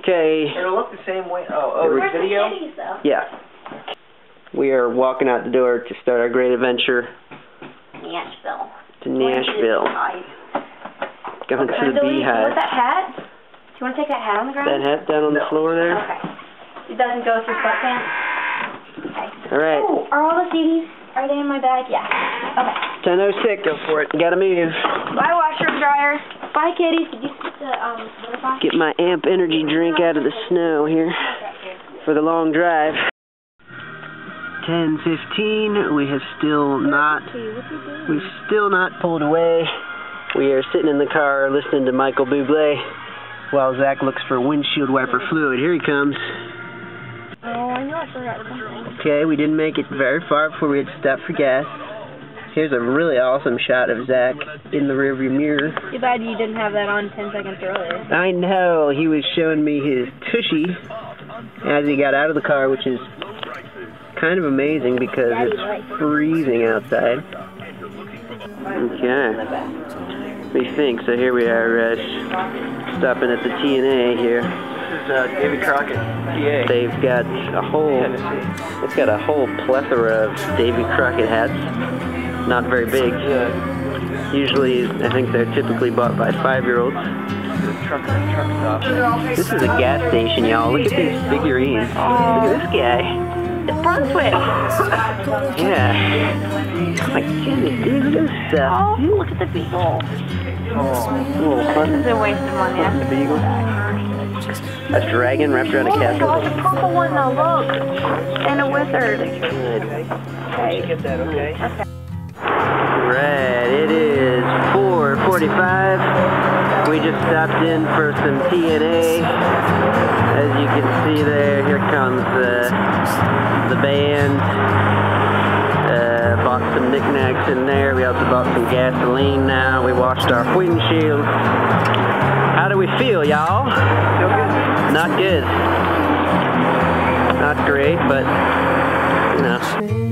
Okay. It'll look the same way. Oh, Where's the video? The kitties, though? Yeah. We are walking out the door to start our great adventure. Nashville. To Nashville. Going to the Beehive. What's that hat? Do you want to take that hat on the ground? That hat down on the floor there? Okay. It doesn't go with your sweatpants? Okay. Alright. Oh, are all the CDs, are they in my bag? Yeah. Okay. 10:06. Go for it. Gotta move. Bye, washer and dryer. Bye, kitties. Did you get the, butterfly? Get my amp energy drink out of the snow here for the long drive. 10:15. We've still not pulled away. We are sitting in the car listening to Michael Bublé while Zach looks for windshield wiper fluid. Here he comes. Oh, I know I forgot something. Okay, we didn't make it very far before we had to stop for gas. Here's a really awesome shot of Zach in the rearview mirror. Too bad you didn't have that on 10 seconds earlier. I know. He was showing me his tushy as he got out of the car, which is kind of amazing because it's freezing outside. Okay. What do you think? So here we are, stopping at the T&A here. This is Davy Crockett, PA. They've got a whole plethora of Davy Crockett hats. Not very big. Usually, I think they're typically bought by 5-year-olds. Truck stop. This is a gas station, y'all. Look at these figurines. Look at this guy. It's Brunswick. Yeah. My goodness, dude, look at this stuff. Oh, look at the beagle. This is a waste of money. That's the beagle. A dragon wrapped around a castle. Oh, the purple one, though, look. And a wizard. Good. Okay. Get that, okay? Okay. Right, it is 4:45. We just stopped in for some T&A. As you can see there, here comes the band. Bought some knickknacks in there. We also bought some gasoline now. We washed our windshield. How do we feel, y'all? Feel good? Not good. Not great, but, you know.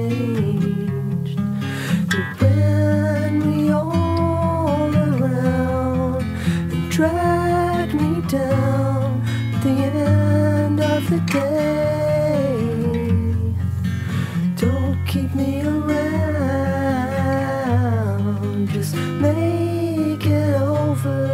Drag me down at the end of the day. Don't keep me around, just make it over.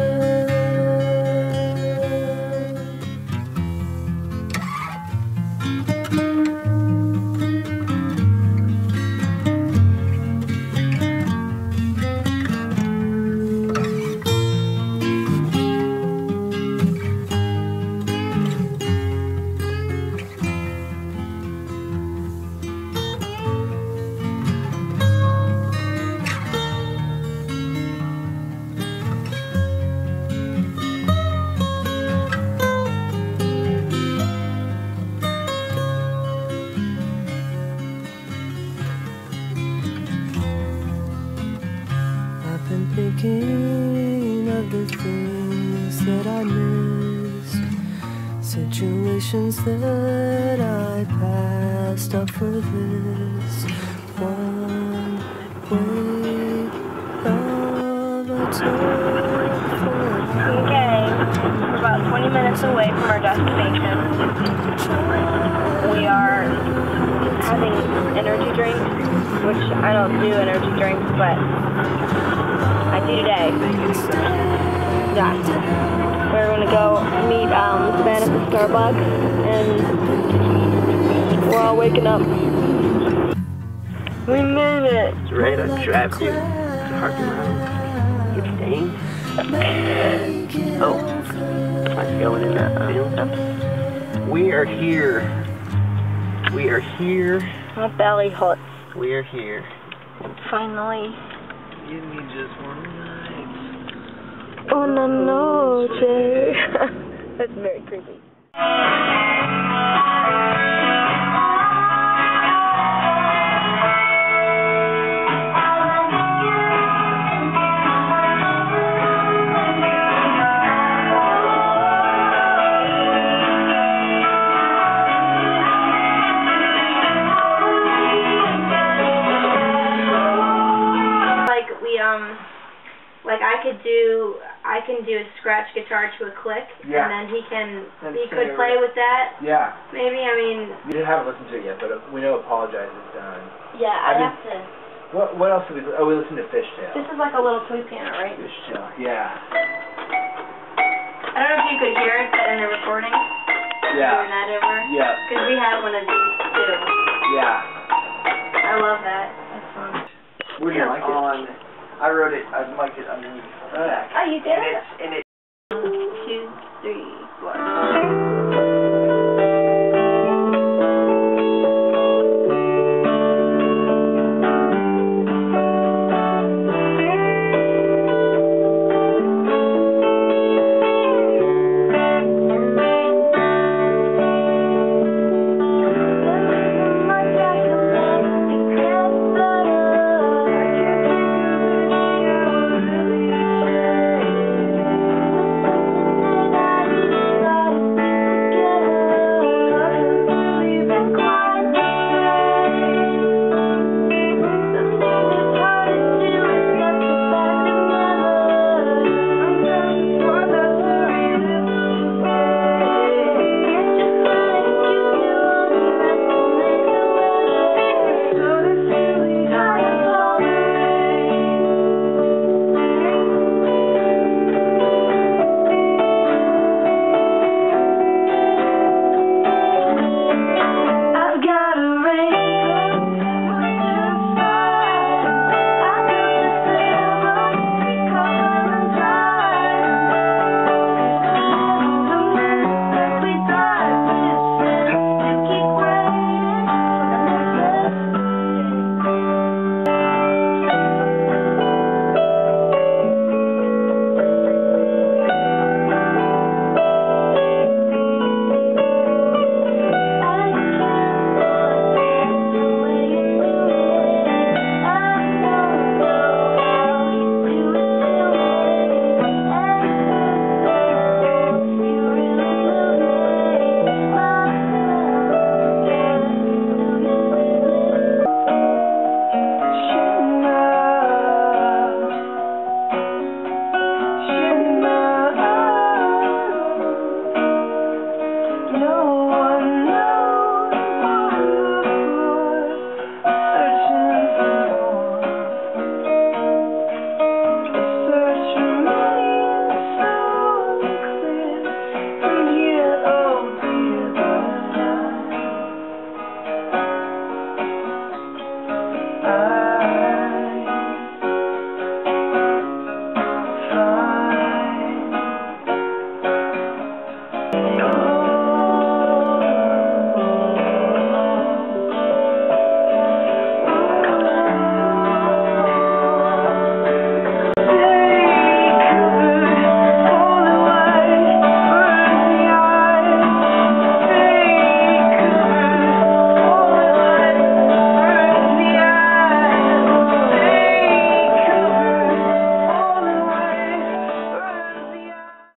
Thinking of the things that I missed, situations that I passed up for this one way of a Okay, we're about 20 minutes away from our destination. We are having energy drinks, which I don't do energy drinks, but I do today. Yeah. We're going to go meet Ben at the Starbucks, and we're all waking up. We made it! It's right on track, dude. Parking lot. It's staying. Oh. I'm going in that field. We are here. We are here. My belly hurts. We are here. Finally. Give me just one night. Una noche. That's very creepy. can do scratch guitar to a click, Yeah. and then he And could sing play it. with that. Yeah. Maybe, I mean. We haven't listened to it yet, but we know Apologize is done. Yeah, I I mean- have to. What else did we? Oh, we listened to Fishtail. This is like a little toy piano, right? Fishtail. Yeah. I don't know if you could hear it in the recording. Yeah. Doing that over. Yeah. Because we have one of these too. Yeah. I love that. That's fun. Where'd you like it? On, I wrote it, I liked it underneath. Oh, you did? And it 1, 2, 3.